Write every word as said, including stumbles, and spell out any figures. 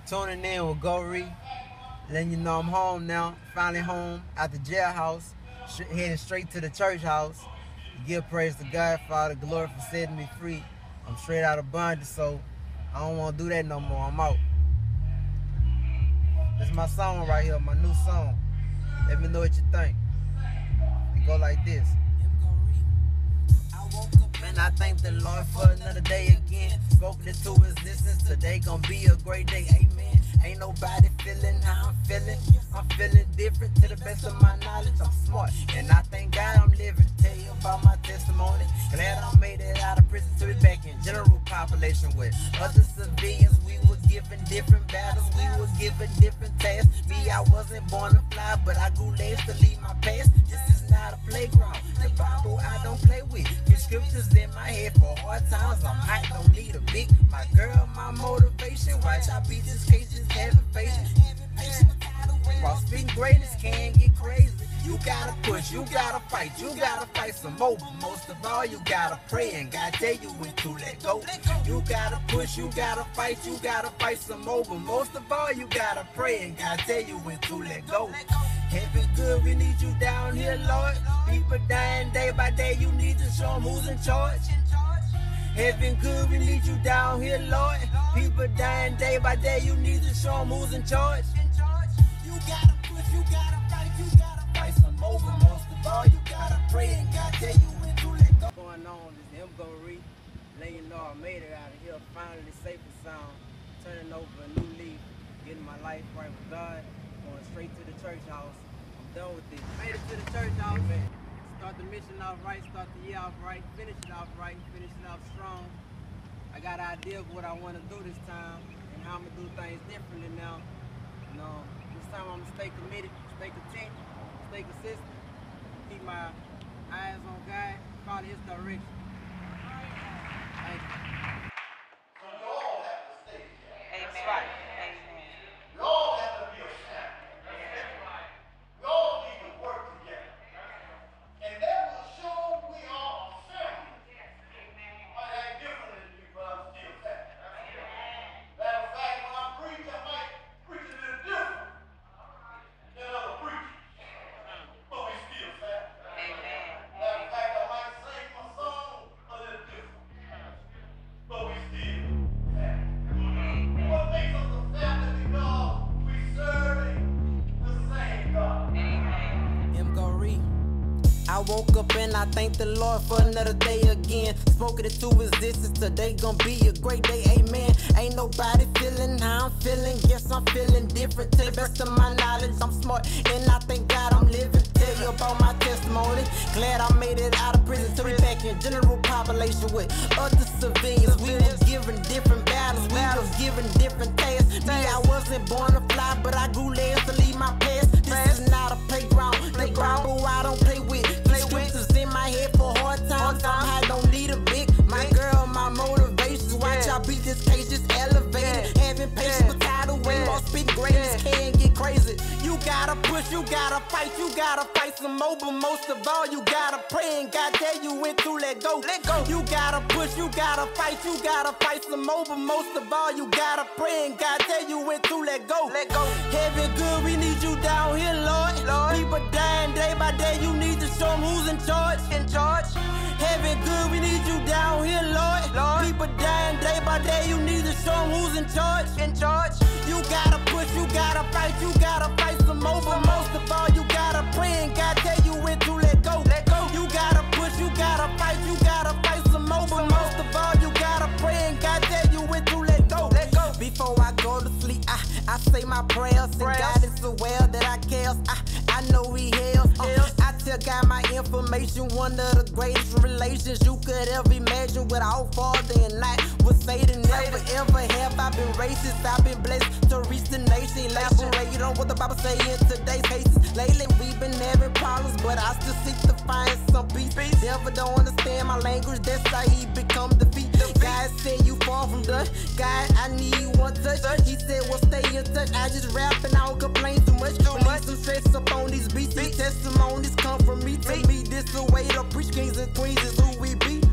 Tuning in with M.Goree, letting you know I'm home now. Finally home out the jailhouse, heading straight to the church house. Give praise to God, Father, glory for setting me free. I'm straight out of bondage, so I don't want to do that no more. I'm out. This is my song right here, my new song. Let me know what you think. It go like this. Man, I thank the Lord for another day again. Spoken it to existence. Today gonna be a great day. Amen. Ain't nobody feeling how I'm feeling. I'm feeling different to the best of my knowledge. I'm smart, and I thank God I'm living. Tell you about my testimony. Glad I made it out of prison to be back in general population with other civilians. We were given different battles. We were given different tasks. Me, I wasn't born to fly, but I grew legs to leave my past. This is not a playground. The Bible I don't play with. The scriptures in my head for hard times. I'm hot, don't need a big. My girl, my motivation. Watch I beat this case, just having faith. While speaking greatness can get crazy. You gotta push, you gotta fight, you gotta fight some more. Most of all, you gotta pray and God tell you when to let go. You gotta push, you gotta fight, you gotta fight some more. But most of all, you gotta pray and God tell you when to let go. Heaven good, we need you down here, Lord. People dying day by day, you need to show them who's in charge. Heaven good, we need you down here, Lord. People dying day by day, you need to show them who's in charge. You gotta push, you gotta fight, you gotta fight some more. Most of all, you gotta pray and God tell you when to let go. What's going on? This is M.Goree. Letting you know I made it out of here, finally safe and sound. Turning over a new leaf, getting my life right with God, going straight to the church house. I'm done with this. Made it to the church house, man. Start the mission off right, start the year off right, finish it off right, finish it off strong. I got an idea of what I want to do this time and how I'm going to do things differently now. You know, this time I'm going to stay committed, stay content, stay consistent, keep my eyes on God, follow His direction. Thank you. So we all have to stay together. Amen. That's right. Amen. We all have to be a family. We all need to work together. And that will show we are a family. I act different than you, but I'm still family. Matter of fact, when I preach, I might preach a little different than other preachers. But we still family. Amen. Matter of fact, I might sing my song a little different. But we still family. What makes us a family? Because we serve the same God. M.Goree. I woke up and I thank the Lord for another day again. Spoken it to existence. Today gonna be a great day, amen. Ain't nobody feeling how I'm feeling. Yes, I'm feeling different to the best of my knowledge. I'm smart and I thank God I'm living. Tell you about my testimony. Glad I made it out of prison to be back in general population with other civilians. We was given different battles. We was given different tasks. Me, I wasn't born to fly, but I grew legs to leave my past. This is not a playground. The Bible I don't play with. Scriptures in my head for hard times. I'm high, don't need a big. My girl, my motivations. Watch I beat this case, just elevated. Having patience with tidal wave. While speaking greatness can get crazy. You gotta push, you gotta fight, you gotta fight some more. But most of all, you gotta pray and God tell you when to let go. Let go. You gotta push, you gotta fight, you gotta fight some more. But most of all, you gotta pray and God tell you when to let go. Let go. Heaven good, we need you down here, Lord. Lord. People dying day by day, you need to show them who's in charge. In charge. Heaven good, we need you down here, Lord. Lord. People dying day by day, you need to show them who's in charge. In charge. You gotta push, you gotta fight, you gotta fight some more. But most of all, you gotta pray and God tell you when to let go. Let go. You gotta push, you gotta fight, you gotta fight some more. But most of all, you gotta pray and God tell you when to let go. Let go. Before I go to sleep, I, I say my prayers, and God is aware that I care. I, I know He heals. Uh, I tell God my information, one of the greatest relations you could ever imagine. Without father and I would say to never ever have I been racist. I've been blessed to reach the nation. Elaborate on what the Bible say in today's cases. Lately we've been having problems, but I still seek to find some peace. Devil don't understand my language, that's how he become defeat. God said you fall from dust. God, I need one touch. He said, well, stay in touch. I just rap and I don't complain too much. Too much some stress up on these beats. These testimonies come from me. To me, this the way to preach. Kings and queens is who we be.